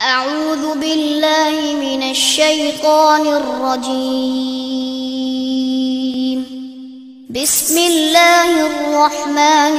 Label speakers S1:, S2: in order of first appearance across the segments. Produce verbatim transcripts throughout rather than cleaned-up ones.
S1: أعوذ بالله من الشيطان الرجيم بسم الله الرحمن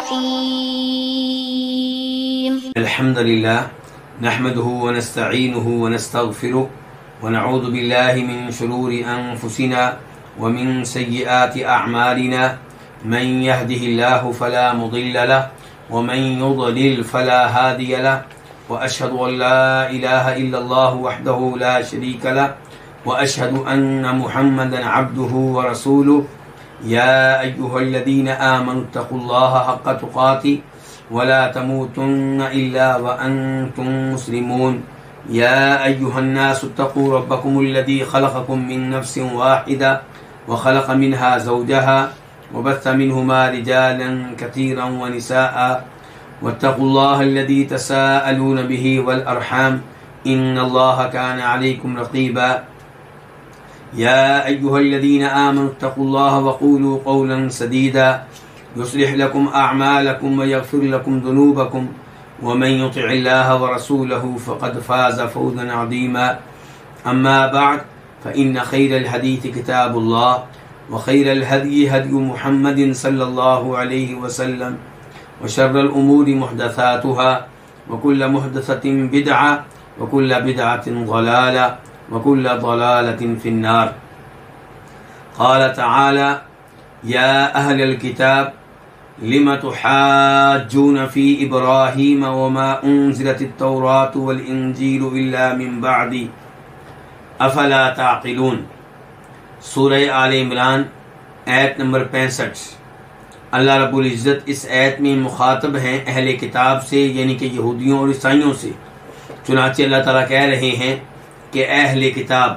S1: الرحيم
S2: الحمد لله نحمده ونستعينه ونستغفره ونعوذ بالله من شرور أنفسنا ومن سيئات أعمالنا من يهده الله فلا مضل له ومن يضلل فلا هادي له وأشهد أن لا إله إلا الله وحده لا شريك له وأشهد أن محمدا عبده ورسوله يا أيها الذين آمنوا اتقوا الله حق تقاته ولا تموتن إلا وأنتم مسلمون يا أيها الناس اتقوا ربكم الذي خلقكم من نفس واحدة وخلق منها زوجها وبث منهما رجالا كثيرا ونساء واتقوا الله الذي تساءلون به والأرحام إن الله كان عليكم رقيبا يا أيها الذين آمنوا اتقوا الله وقولوا قولا سديدا يصلح لكم أعمالكم ويغفر لكم ذنوبكم ومن يطع الله ورسوله فقد فاز فوزا عظيما أما بعد فإن خير الحديث كتاب الله وخير الهدي هدي محمد صلى الله عليه وسلم وشر الأمور محدثاتها وكل محدثة بدعة وكل بدعة ضلالة وكل ضلالة في النار. قال تعالى يا أهل الكتاب لم تحاجون في إبراهيم وما أنزلت التوراة والإنجيل إلا من بعد أفلا تعقلون. سورہ آل عمران آیت نمبر پینسٹھ. اللہ رب العزت اس آیت میں مخاطب ہیں اہل کتاب سے، یعنی کہ یہودیوں اور عیسائیوں سے. چنانچہ اللہ تعالیٰ کہہ رہے ہیں کہ اے اہل کتاب،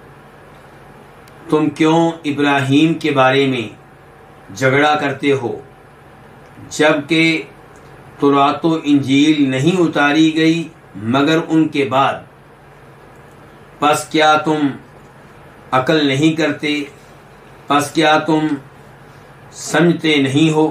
S2: تم کیوں ابراہیم کے بارے میں جھگڑا کرتے ہو جبکہ تورات و انجیل نہیں اتاری گئی مگر ان کے بعد؟ پس کیا تم عقل نہیں کرتے؟ پس کیا تم سمجھتے نہیں ہو؟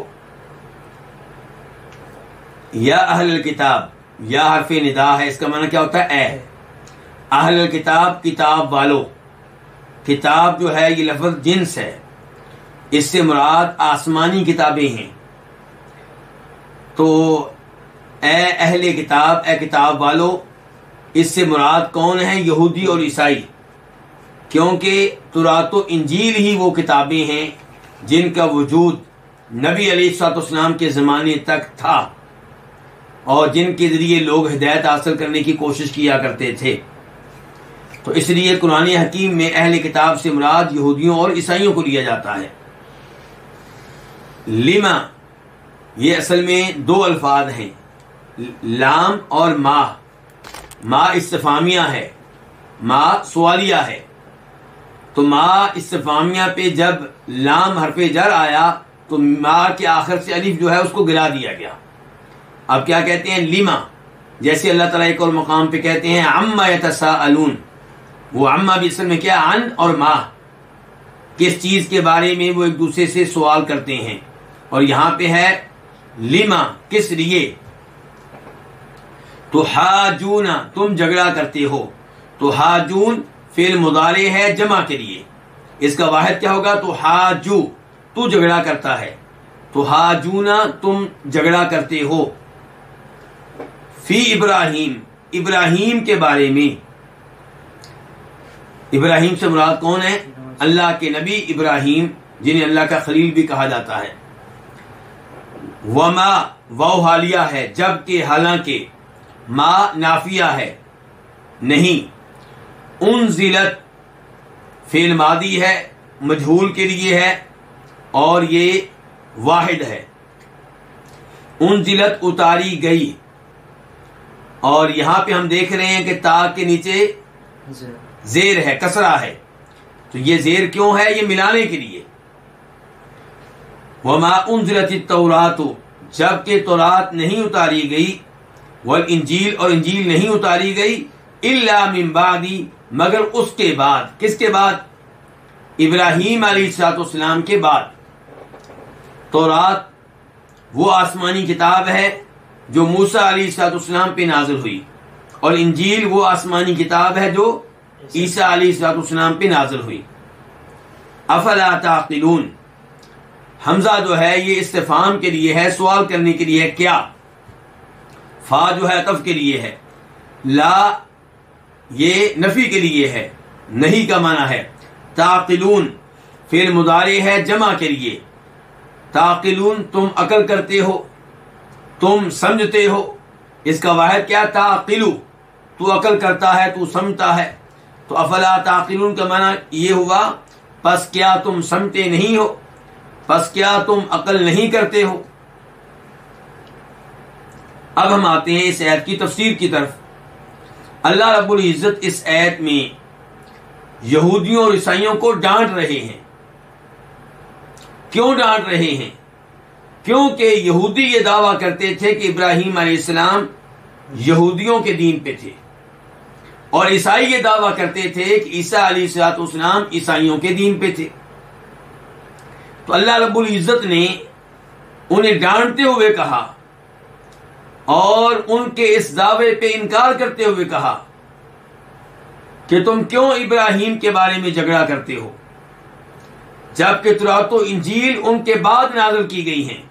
S2: یا اہل الکتاب، یا حرف ندا ہے، اس کا معنی کیا ہوتا ہے؟ اے اہل الکتاب، کتاب والو. کتاب جو ہے یہ لفظ جنس ہے، اس سے مراد آسمانی کتابیں ہیں. تو اے اہل کتاب، اے کتاب والو، اس سے مراد کون ہے؟ یہودی اور عیسائی، کیونکہ تورات و انجیل ہی وہ کتابیں ہیں جن کا وجود نبی علیہ الصلوۃ والسلام کے زمانے تک تھا اور جن کے ذریعے لوگ ہدایت حاصل کرنے کی کوشش کیا کرتے تھے. تو اس لیے قرآن حکیم میں اہل کتاب سے مراد یہودیوں اور عیسائیوں کو لیا جاتا ہے. لما، یہ اصل میں دو الفاظ ہیں، لام اور ما. ما استفہامیہ ہے، ما سوالیہ ہے. تو ما استفہامیہ پہ جب لام حرف جر آیا تو ما کے آخر سے الف جو ہے اس کو گلا دیا گیا. اب کیا کہتے ہیں؟ لما. جیسے اللہ تعالیٰ ایک اور مقام پہ کہتے ہیں عما یتساءلون. وہ عما بھی اصل میں کیا؟ عن اور ما، کس چیز کے بارے میں وہ ایک دوسرے سے سوال کرتے ہیں. اور یہاں پہ ہے لما، کس لیے؟ تو حاجون، تم جھگڑا کرتے ہو. تو حاجون فعل مضارع ہے جمع کے لیے، اس کا واحد کیا ہوگا؟ تو حاجو، تو جھگڑا کرتا ہے. تو حاجونا، تم جھگڑا کرتے ہو. فی ابراہیم، ابراہیم کے بارے میں. ابراہیم سے مراد کون ہے؟ اللہ کے نبی ابراہیم، جنہیں اللہ کا خلیل بھی کہا جاتا ہے. وما، واو حالیہ ہے، جبکہ حالانکہ. ما نافیہ ہے، نہیں. انزلت فعل ماضی ہے، مجہول کے لیے ہے اور یہ واحد ہے. انزلت اتاری گئی. اور یہاں پہ ہم دیکھ رہے ہیں کہ تا کے نیچے زیر ہے، کسرہ ہے. تو یہ زیر کیوں ہے؟ یہ ملانے کے لیے. وما انزلت التوراۃ، جبکہ تورات نہیں اتاری گئی. والانجیل، اور انجیل نہیں اتاری گئی. الا من بعد، مگر اس کے بعد. کس کے بعد؟ ابراہیم علیہ الصلوۃ والسلام کے بعد. تورات وہ آسمانی کتاب ہے جو موسیٰ علیہ السلام پہ نازل ہوئی، اور انجیل وہ آسمانی کتاب ہے جو عیسیٰ علیہ السلام پہ نازل ہوئی. افلا تعقلون، حمزہ جو ہے یہ استفہام کے لیے ہے، سوال کرنے کے لیے ہے کیا. فا جو ہے عطف کے لیے ہے، لا یہ نفی کے لیے ہے، نہیں کا معنی ہے. تعقلون فعل مضارع ہے جمع کے لیے. تعقلون تم عقل کرتے ہو، تم سمجھتے ہو. اس کا واحد کیا؟ تعقلو، تو عقل کرتا ہے، تو سمجھتا ہے. تو افلا تعقلون کا معنی یہ ہوا پس کیا تم سمجھتے نہیں ہو، پس کیا تم عقل نہیں کرتے ہو. اب ہم آتے ہیں اس آیت کی تفسیر کی طرف. اللہ رب العزت اس آیت میں یہودیوں اور عیسائیوں کو ڈانٹ رہے ہیں. کیوں ڈانٹ رہے ہیں؟ کیونکہ یہودی یہ دعویٰ کرتے تھے کہ ابراہیم علیہ السلام یہودیوں کے دین پہ تھے، اور عیسائی یہ دعویٰ کرتے تھے کہ عیسیٰ علیہ السلام عیسائیوں کے دین پہ تھے. تو اللہ رب العزت نے انہیں ڈانٹتے ہوئے کہا اور ان کے اس دعوے پہ انکار کرتے ہوئے کہا کہ تم کیوں ابراہیم کے بارے میں جھگڑا کرتے ہو، جبکہ تورات و انجیل ان کے بعد نازل کی گئی ہیں.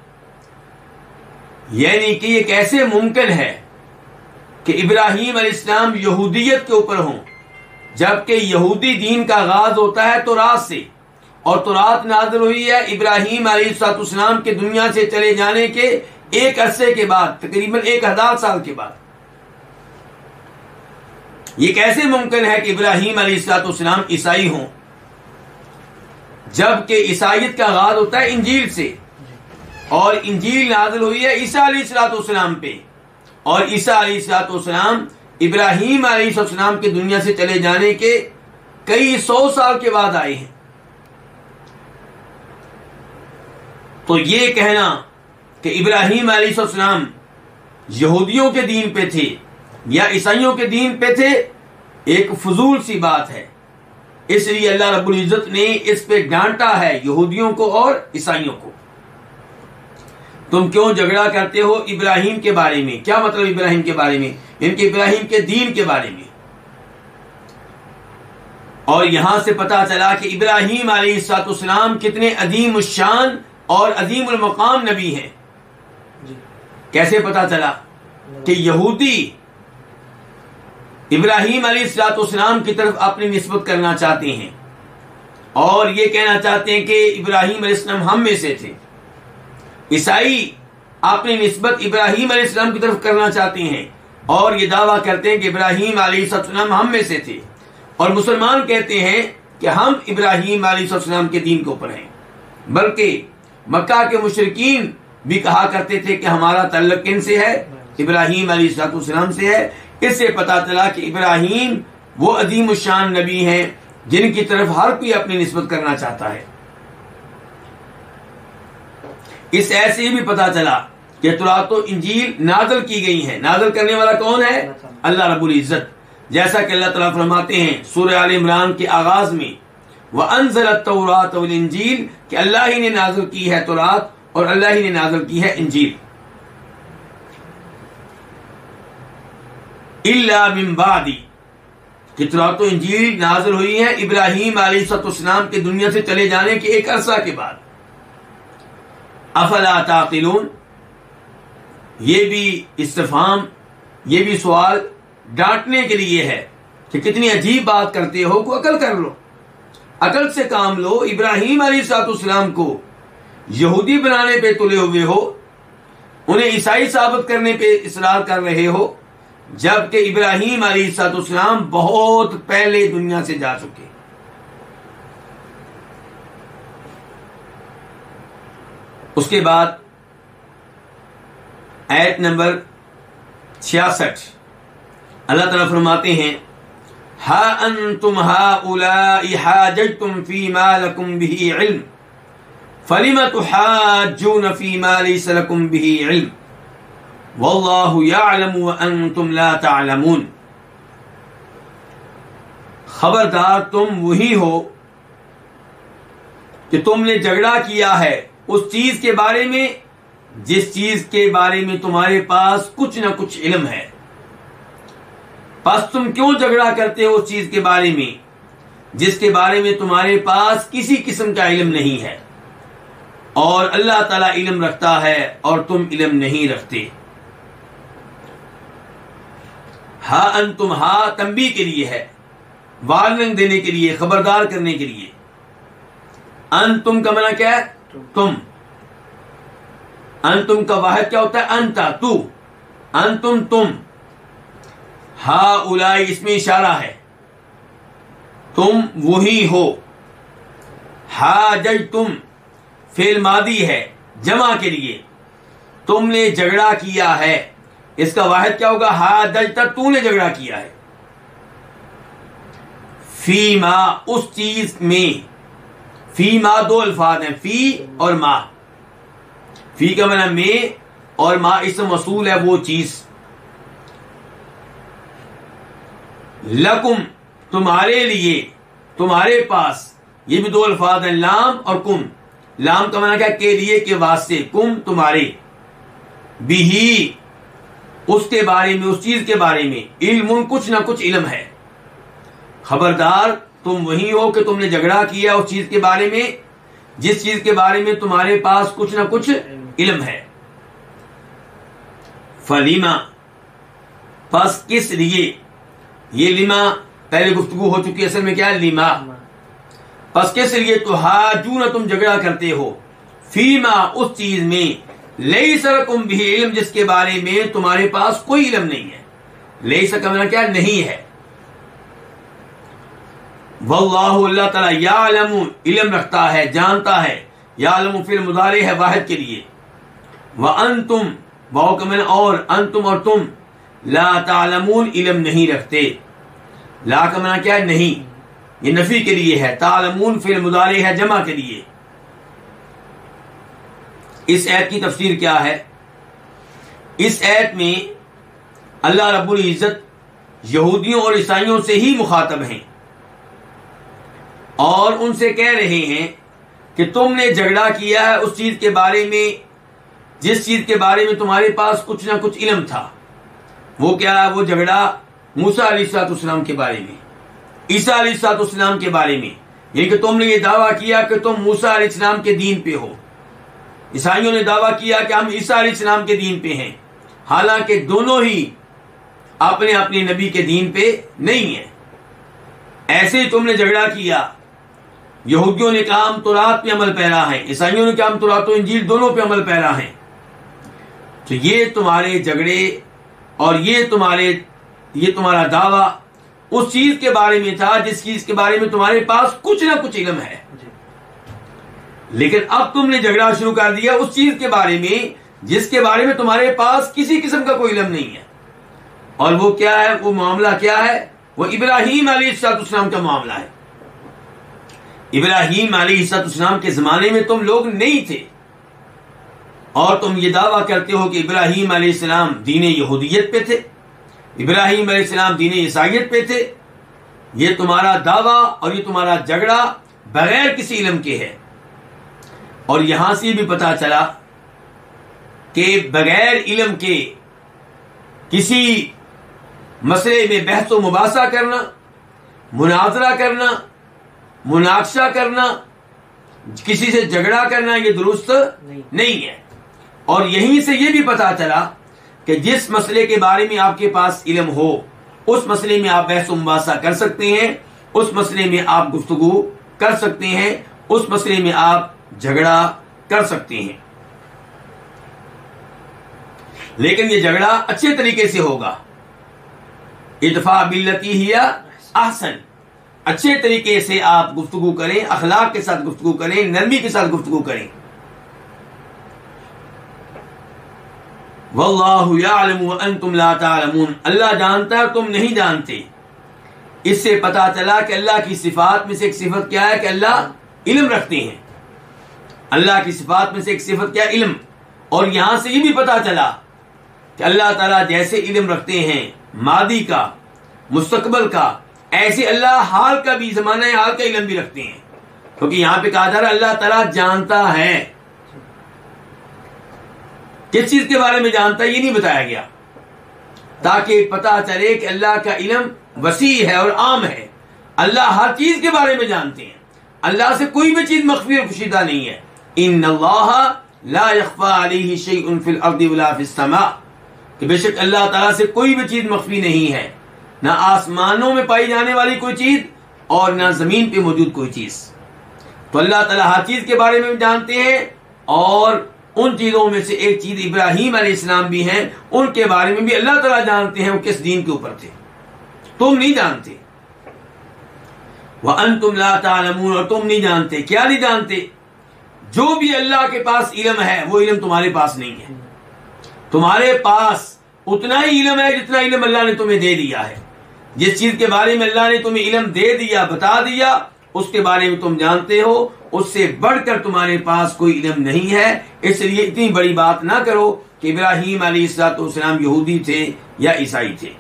S2: یعنی کہ یہ کیسے ممکن ہے کہ ابراہیم علیہ السلام یہودیت کے اوپر ہوں، جبکہ یہودی دین کا آغاز ہوتا ہے تورات سے، اور تورات نازل ہوئی ہے ابراہیم علیہ السلام کے دنیا سے چلے جانے کے ایک عرصے کے بعد، تقریباً ایک ہزار سال کے بعد. یہ کیسے ممکن ہے کہ ابراہیم علیہ السلام عیسائی ہوں، جبکہ عیسائیت کا آغاز ہوتا ہے انجیل سے، اور انجیل نازل ہوئی ہے عیسیٰ علیہ السلام پہ، اور عیسیٰ علیہ السلام ابراہیم علیہ السلام کے دنیا سے چلے جانے کے کئی سو سال کے بعد آئے ہیں. تو یہ کہنا کہ ابراہیم علیہ السلام یہودیوں کے دین پہ تھے یا عیسائیوں کے دین پہ تھے ایک فضول سی بات ہے. اس لیے اللہ رب العزت نے اس پہ ڈانٹا ہے یہودیوں کو اور عیسائیوں کو. تم کیوں جھگڑا کرتے ہو ابراہیم کے بارے میں؟ کیا مطلب ابراہیم کے بارے میں؟ ان کے ابراہیم کے دین کے بارے میں. اور یہاں سے پتا چلا کہ ابراہیم علیہ السلام کتنے عظیم الشان اور عظیم المقام نبی ہیں. کیسے پتا چلا؟ کہ یہودی ابراہیم علیہ السلام کی طرف اپنی نسبت کرنا چاہتے ہیں اور یہ کہنا چاہتے ہیں کہ ابراہیم علیہ السلام ہم میں سے تھے. عیسائی اپنی نسبت ابراہیم علیہ السلام کی طرف کرنا چاہتے ہیں اور یہ دعویٰ کرتے ہیں کہ ابراہیم علیہ السلام ہم میں سے تھے، اور مسلمان کہتے ہیں کہ ہم ابراہیم علیہ السلام کے دین کے اوپر ہیں. بلکہ مکہ کے مشرکین بھی کہا کرتے تھے کہ ہمارا تعلق کن سے ہے؟ ابراہیم علیہ السلام سے ہے. اس سے پتا چلا کہ ابراہیم وہ عظیم الشان نبی ہیں جن کی طرف ہر کوئی اپنی نسبت کرنا چاہتا ہے. اس ایسے ہی بھی پتا چلا کہ تورات و انجیل نازل کی گئی ہیں. نازل کرنے والا کون ہے؟ اللہ رب العزت. جیسا کہ اللہ تعالیٰ فرماتے ہیں سورہ آل عمران کے آغاز میں وَأَنزَلَ التَّوْرَاةَ وَالْإِنجِيلَ کہ اللہ ہی نے نازل کی ہے تورات اور اللہ ہی نے نازل کی ہے انجیل. الا من بعد کہ تورات و انجیل نازل ہوئی ہے ابراہیم علیہ السلام کے دنیا سے چلے جانے کے ایک عرصہ کے بعد. افلا تعقلون، یہ بھی استفہام، یہ بھی سوال ڈانٹنے کے لیے ہے کہ کتنی عجیب بات کرتے ہو، کو عقل کر لو، عقل سے کام لو. ابراہیم علیہ السلام کو یہودی بنانے پہ تلے ہوئے ہو، انہیں عیسائی ثابت کرنے پہ اصرار کر رہے ہو، جبکہ ابراہیم علیہ السلام بہت پہلے دنیا سے جا چکے. اس کے بعد آیت نمبر چھیاسٹھ اللہ تعالیٰ فرماتے ہیں ہا انتم ہؤلاء حاججتم فیما لکم بہ علم فلم تحاجون فیما لیس لکم بہ علم واللہ یعلم وانتم لا تعلمون. خبردار تم وہی ہو کہ تم نے جھگڑا کیا ہے اس چیز کے بارے میں جس چیز کے بارے میں تمہارے پاس کچھ نہ کچھ علم ہے. پس تم کیوں جھگڑا کرتے ہو اس چیز کے بارے میں جس کے بارے میں تمہارے پاس کسی قسم کا علم نہیں ہے، اور اللہ تعالیٰ علم رکھتا ہے اور تم علم نہیں رکھتے۔ ہا انتم، ہا تنبیہ کے لیے ہے، وارننگ دینے کے لیے، خبردار کرنے کے لیے۔ انتم کا معنی کیا ہے؟ تم۔ انتم کا واحد کیا ہوتا ہے؟ انتا، تو۔ انتم، تم۔ ہا اولائی اس میں اشارہ ہے، تم وہی ہو۔ ہا جج تم فعل ماضی ہے جمع کے لیے، تم نے جھگڑا کیا ہے، اس کا واحد کیا ہوگا؟ ہا دجتا، تو نے جھگڑا کیا ہے۔ فی ما، اس چیز میں۔ فی ما دو الفاظ ہیں، فی اور ما۔ فی کا معنی میں اور ما اسم موصول ہے وہ چیز۔ لکم تمہارے لیے، تمہارے پاس، یہ بھی دو الفاظ ہیں، لام اور کم۔ لام کا معنی کیا؟ کے لیے، کے واسطے، کم تمہارے، بھی اس کے بارے میں، اس چیز کے بارے میں، علم کچھ نہ کچھ علم ہے۔ خبردار تم وہی ہو کہ تم نے جھگڑا کیا اس چیز کے بارے میں جس چیز کے بارے میں تمہارے پاس کچھ نہ کچھ علم ہے۔ فلیما، پس کس لیے؟ یہ لما پہلے گفتگو ہو چکی، اصل میں کیا ہے؟ لما۔ پس کس لیے تو حاجون، تم جھگڑا کرتے ہو، فیما اس چیز میں، لیس لکم بھی علم جس کے بارے میں تمہارے پاس کوئی علم نہیں ہے۔ لیس کا معنی کیا؟ نہیں ہے۔ واللہ، اللہ تعالیٰ، یعلم علم رکھتا ہے، جانتا ہے، یعلم فی المضارع ہے واحد کے لیے، وانتم واو کا معنی اور، انتم اور تم، لا تعلمون علم نہیں رکھتے۔ لا کا معنی کیا ہے؟ نہیں، یہ نفی کے لیے ہے، تعلمون فی المضارع ہے جمع کے لیے۔ اس آیت کی تفسیر کیا ہے؟ اس آیت میں اللہ رب العزت یہودیوں اور عیسائیوں سے ہی مخاطب ہیں اور ان سے کہہ رہے ہیں کہ تم نے جھگڑا کیا ہے اس چیز کے بارے میں جس چیز کے بارے میں تمہارے پاس کچھ نہ کچھ علم تھا۔ وہ کیا ہے؟ وہ جھگڑا موسیٰ علیہ الصلوۃ والسلام کے بارے میں، عیسیٰ علیہ الصلوۃ والسلام کے بارے میں، یعنی کہ تم نے یہ دعویٰ کیا کہ تم موسیٰ علیہ السلام کے دین پہ ہو۔ عیسائیوں نے دعویٰ کیا کہ ہم عیسیٰ علیہ السلام کے دین پہ ہیں، حالانکہ دونوں ہی اپنے اپنے نبی کے دین پہ نہیں ہیں۔ ایسے ہی تم نے جھگڑا کیا، یہودیوں نے کہا ہم تورات پہ عمل پیرا ہیں، عیسائیوں نے کہا ہم تورات و انجیل دونوں پہ عمل پیرا ہیں۔ تو یہ تمہارے جھگڑے اور یہ تمہارے یہ تمہارا دعویٰ اس چیز کے بارے میں تھا جس چیز کے بارے میں تمہارے پاس کچھ نہ کچھ علم ہے، لیکن اب تم نے جھگڑا شروع کر دیا اس چیز کے بارے میں جس کے بارے میں تمہارے پاس کسی قسم کا کوئی علم نہیں ہے۔ اور وہ کیا ہے؟ وہ معاملہ کیا ہے؟ وہ ابراہیم علیہ السلام کا معاملہ ہے۔ ابراہیم علیہ السلام کے زمانے میں تم لوگ نہیں تھے اور تم یہ دعویٰ کرتے ہو کہ ابراہیم علیہ السلام دین یہودیت پہ تھے، ابراہیم علیہ السلام دین عیسائیت پہ تھے۔ یہ تمہارا دعویٰ اور یہ تمہارا جھگڑا بغیر کسی علم کے ہے۔ اور یہاں سے بھی پتا چلا کہ بغیر علم کے کسی مسئلے میں بحث و مباحثہ کرنا، مناظرہ کرنا، مناقشہ کرنا، کسی سے جھگڑا کرنا یہ درست نہیں ہے۔ اور یہیں سے یہ بھی پتا چلا کہ جس مسئلے کے بارے میں آپ کے پاس علم ہو اس مسئلے میں آپ بحث و مباحثہ کر سکتے ہیں، اس مسئلے میں آپ گفتگو کر سکتے ہیں، اس مسئلے میں آپ جھگڑا کر سکتے ہیں، لیکن یہ جھگڑا اچھے طریقے سے ہوگا۔ ادفع باللتی ہی احسن، اچھے طریقے سے آپ گفتگو کریں، اخلاق کے ساتھ گفتگو کریں، نرمی کے ساتھ گفتگو کریں۔ واللہ یعلم وانتم لا تعلمون، اللہ جانتا ہے تم نہیں جانتے۔ اس سے پتا چلا کہ اللہ کی صفات میں سے ایک صفت کیا ہے کہ اللہ علم رکھتے ہیں۔ اللہ کی صفات میں سے ایک صفت کیا؟ علم۔ اور یہاں سے یہ بھی پتا چلا کہ اللہ تعالیٰ جیسے علم رکھتے ہیں ماضی کا، مستقبل کا، ایسے اللہ حال کا بھی، زمانہ حال کا علم بھی رکھتے ہیں، کیونکہ یہاں پہ کہا جا رہا ہے اللہ تعالیٰ جانتا ہے۔ کس چیز کے بارے میں جانتا ہے یہ نہیں بتایا گیا، تاکہ پتہ چلے کہ اللہ کا علم وسیع ہے اور عام ہے. اللہ ہر چیز کے بارے میں جانتے ہیں. اللہ سے کوئی بھی چیز مخفی اور پوشیدہ نہیں ہے. ان اللہ لا يخفى علیہ شیء فی الارض ولا فی السماء، کہ بے شک اللہ تعالیٰ سے کوئی بھی چیز مخفی نہیں ہے، نہ آسمانوں میں پائی جانے والی کوئی چیز اور نہ زمین پہ موجود کوئی چیز. تو اللہ تعالیٰ ہر چیز کے بارے میں جانتے ہیں، اور ان چیزوں میں سے ایک چیز ابراہیم علیہ السلام بھی ہیں، ان کے بارے میں بھی اللہ تعالیٰ جانتے ہیں وہ کس دین کے اوپر تھے، تم نہیں جانتے. وَأَنْتُمْ لَا تَعْلَمُونَ، اور تم نہیں جانتے. کیا نہیں جانتے؟ جو بھی اللہ کے پاس علم ہے وہ علم تمہارے پاس نہیں ہے. تمہارے پاس اتنا ہی علم ہے جتنا علم اللہ نے تمہیں دے دیا ہے. جس چیز کے بارے میں اللہ نے تمہیں علم دے دیا، بتا دیا، اس کے بارے میں تم جانتے ہو. اس سے بڑھ کر تمہارے پاس کوئی علم نہیں ہے. اس لیے اتنی بڑی بات نہ کرو کہ ابراہیم علیہ الصلوۃ والسلام یہودی تھے یا عیسائی تھے.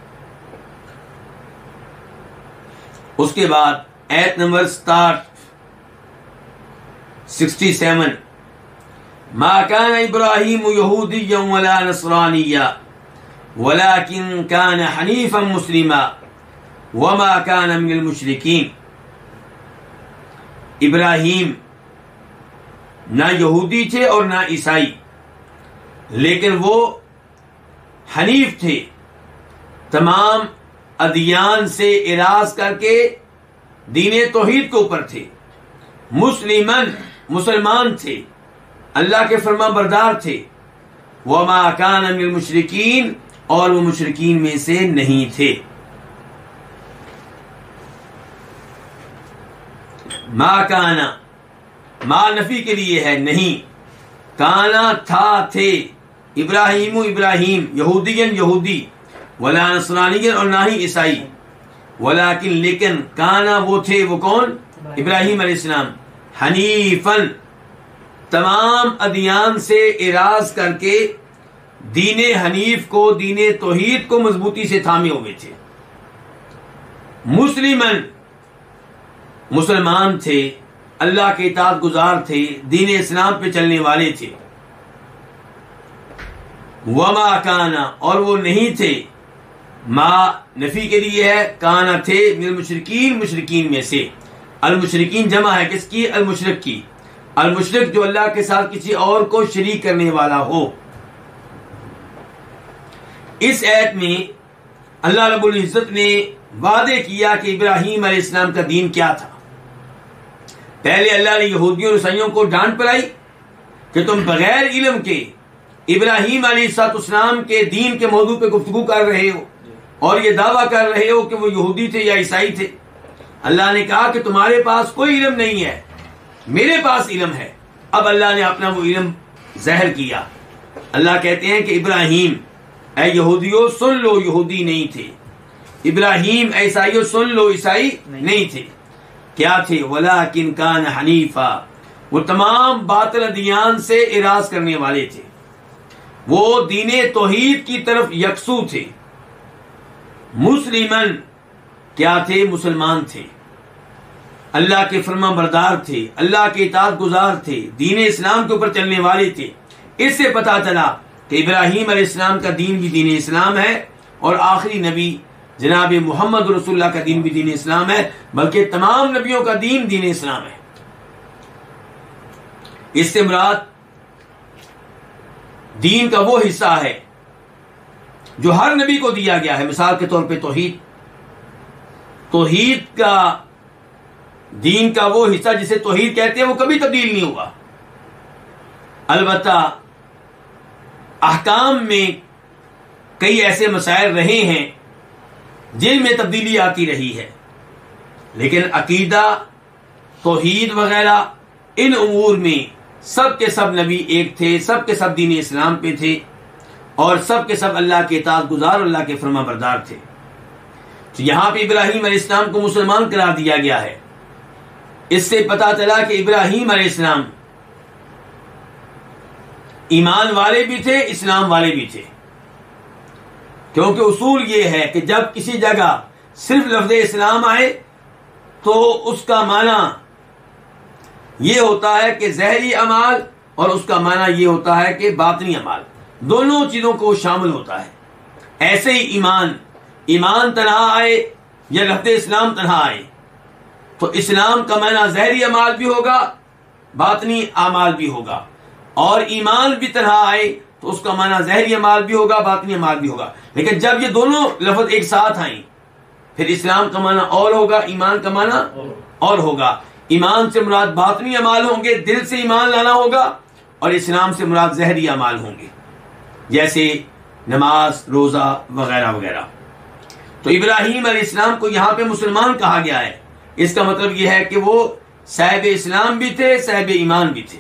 S2: اس کے بعد ایت نمبر سٹارٹ سکسٹی سیون، ما كان ابراہیم یہودیا ولا نصرانیا ولكن كان حنیفا مسلما وما كان من المشرکین. ابراہیم نہ یہودی تھے اور نہ عیسائی، لیکن وہ حنیف تھے، تمام ادیان سے اراض کر کے دین توحید کے اوپر تھے. مسلمن مسلمان تھے، اللہ کے فرما بردار تھے. وما كان من المشرکین، اور وہ مشرکین میں سے نہیں تھے. ما کانا، ما نفی کے لیے ہے نہیں، کانا تھا تھے، ابراہیم ابراہیم یہودین یہودی، ولا نصرانین اور نہ ہی عیسائی، ولیکن لیکن کانا وہ تھے، وہ کون؟ ابراہیم علیہ السلام، حنیفن تمام ادیان سے اراض کر کے دین حنیف کو، دین توحید کو مضبوطی سے تھامے ہوئے تھے. مسلمن مسلمان تھے، اللہ کے اطاعت گزار تھے، دین اسلام پہ چلنے والے تھے. وما کانا، اور وہ نہیں تھے، ما نفی کے لیے ہے، کانا تھے، من المشرکین مشرکین میں سے. المشرکین جمع ہے کس کی؟ المشرک کی. المشرک جو اللہ کے ساتھ کسی اور کو شریک کرنے والا ہو. اس آیت میں اللہ رب العزت نے وعدے کیا کہ ابراہیم علیہ السلام کا دین کیا تھا. پہلے اللہ نے یہودیوں اور عیسائیوں کو ڈانٹ پڑائی کہ تم بغیر علم کے ابراہیم علیہ السلام کے دین کے موضوع پہ گفتگو کر رہے ہو اور یہ دعویٰ کر رہے ہو کہ وہ یہودی تھے یا عیسائی تھے. اللہ نے کہا کہ تمہارے پاس کوئی علم نہیں ہے، میرے پاس علم ہے. اب اللہ نے اپنا وہ علم ظاہر کیا. اللہ کہتے ہیں کہ ابراہیم اے یہودیوں سن لو، یہودی نہیں تھے. ابراہیم اے عیسائیوں سن لو، عیسائی نہیں تھے. کیا تھے؟ ولیکن کان حنیفا، وہ تمام باطل ادیان سے اراض کرنے والے تھے، وہ دین توحید کی طرف یکسو تھے. مسلمن کیا تھے؟ مسلمان تھے، اللہ کے فرما بردار تھے، اللہ کے اطاعت گزار تھے، دین اسلام کے اوپر چلنے والے تھے. اس سے پتا چلا کہ ابراہیم علیہ السلام کا دین بھی دین اسلام ہے، اور آخری نبی جناب محمد رسول اللہ کا دین بھی دین اسلام ہے، بلکہ تمام نبیوں کا دین دین اسلام ہے. اس سے مراد دین کا وہ حصہ ہے جو ہر نبی کو دیا گیا ہے. مثال کے طور پہ توحید، توحید کا دین کا وہ حصہ جسے توحید کہتے ہیں وہ کبھی تبدیل نہیں ہوگا. البتہ احکام میں کئی ایسے مسائل رہے ہیں جن میں تبدیلی آتی رہی ہے، لیکن عقیدہ، توحید وغیرہ ان امور میں سب کے سب نبی ایک تھے، سب کے سب دین اسلام پہ تھے، اور سب کے سب اللہ کے اطاعت گزار، اللہ کے فرما بردار تھے. تو یہاں پہ ابراہیم علیہ السلام کو مسلمان قرار دیا گیا ہے. اس سے پتا چلا کہ ابراہیم علیہ السلام ایمان والے بھی تھے، اسلام والے بھی تھے. کیونکہ اصول یہ ہے کہ جب کسی جگہ صرف لفظ اسلام آئے تو اس کا معنی یہ ہوتا ہے کہ ظاہری اعمال، اور اس کا معنی یہ ہوتا ہے کہ باطنی اعمال، دونوں چیزوں کو شامل ہوتا ہے. ایسے ہی ایمان ایمان تنہا آئے یا لفظ اسلام تنہا آئے تو اسلام کا معنی ظاہری اعمال بھی ہوگا، باطنی اعمال بھی ہوگا، اور ایمان بھی تنہا آئے تو اس کا معنی ظاہری اعمال بھی ہوگا، باطنی اعمال بھی ہوگا۔ لیکن جب یہ دونوں لفظ ایک ساتھ آئیں پھر اسلام کا معنی اور ہوگا، ایمان کا معنی اور ہوگا۔ ایمان سے مراد باطنی اعمال ہوں گے، دل سے ایمان لانا ہوگا، اور اسلام سے مراد ظاہری اعمال ہوں گے جیسے نماز، روزہ وغیرہ وغیرہ۔ تو ابراہیم علیہ السلام کو یہاں پہ مسلمان کہا گیا ہے، اس کا مطلب یہ ہے کہ وہ صاحب اسلام بھی تھے، صاحب ایمان بھی تھے۔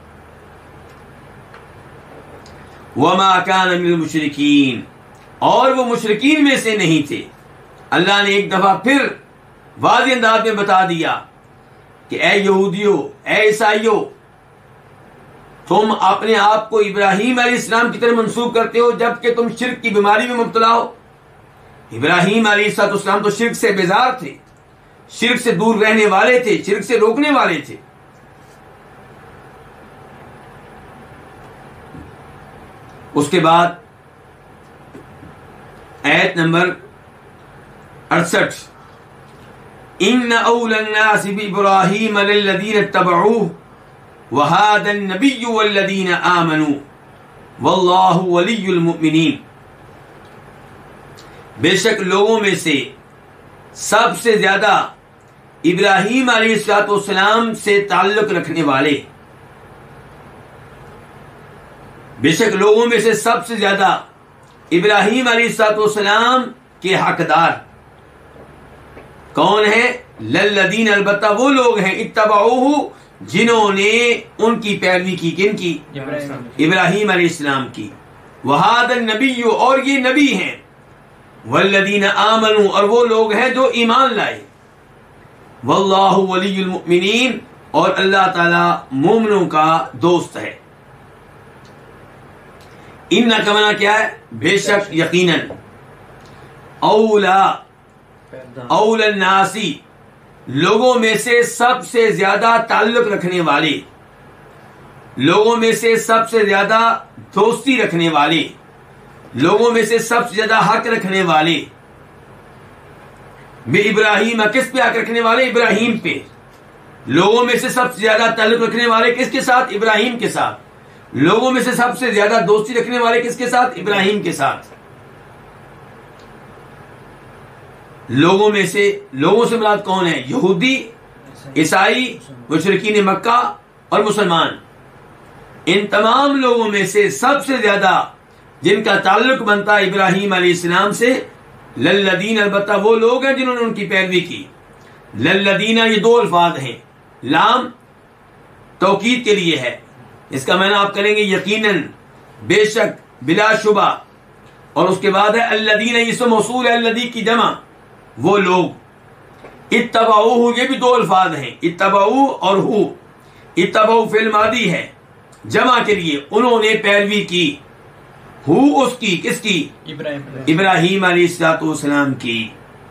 S2: وَمَا كَانَ مِنَ الْمُشْرِكِينَ، اور وہ مشرکین میں سے نہیں تھے۔ اللہ نے ایک دفعہ پھر واضح انداز میں بتا دیا کہ اے یہودیو، اے عیسائیو، تم اپنے آپ کو ابراہیم علیہ السلام کی طرف منسوب کرتے ہو جبکہ تم شرک کی بیماری میں مبتلا ہو۔ ابراہیم علیہ السلام تو شرک سے بیزار تھے، شرک سے دور رہنے والے تھے، شرک سے روکنے والے تھے۔ اس کے بعد آیت نمبر اڑسٹھ، ان اول الناس بابراہیم للذین اتبعوه وهذا النبی والذین آمنوا واللہ ولی المؤمنین، بے شک لوگوں میں سے سب سے زیادہ ابراہیم علیہ الصلوۃ والسلام سے تعلق رکھنے والے، بے شک لوگوں میں سے سب سے زیادہ ابراہیم علیہ الصلوۃ والسلام کے حقدار کون ہیں؟ للذین، البتہ وہ لوگ ہیں، اتبعوہ، جنہوں نے ان کی پیروی کی، کن کی؟ ابراہیم علیہ السلام کی۔ وہذا النبی، اور یہ نبی ہیں، والذین آمنوا، اور وہ لوگ ہیں جو ایمان لائے، واللہ ولی المؤمنین، اور اللہ تعالی مومنوں کا دوست ہے۔ ان کا معنی کیا ہے؟ بے شک، یقیناً، اولا اول الناسی، لوگوں میں سے سب سے زیادہ تعلق رکھنے والے، لوگوں میں سے سب سے زیادہ دوستی رکھنے والے، لوگوں میں سے سب سے زیادہ حق رکھنے والے، بے ابراہیم، کس پہ حق رکھنے والے؟ ابراہیم پہ۔ لوگوں میں سے سب سے زیادہ تعلق رکھنے والے کس کے ساتھ؟ ابراہیم کے ساتھ۔ لوگوں میں سے سب سے زیادہ دوستی رکھنے والے کس کے ساتھ؟ ابراہیم کے ساتھ۔ لوگوں میں سے، لوگوں سے مراد کون ہے؟ یہودی، عیسائی، مشرکین مکہ اور مسلمان۔ ان تمام لوگوں میں سے سب سے زیادہ جن کا تعلق بنتا ہے ابراہیم علیہ السلام سے، للذین، البتہ وہ لوگ ہیں جنہوں نے ان کی پیروی کی۔ للذین، یہ دو الفاظ ہیں، لام توکید کے لیے ہے، اس کا معنی آپ کریں گے یقیناً، بے شک، بلا شبہ، اور اس کے بعد ہے الذین، اسم موصول ہے، الذی کی جمع، وہ لوگ۔ اتبعوہ، یہ بھی دو الفاظ ہیں، اتبعو اور ہو۔ اتبعو فعل ماضی ہے، جمع کے لیے، انہوں نے پیروی کی، ہو اس کی، کس کی؟ ابراہیم علیہ الصلوۃ والسلام کی۔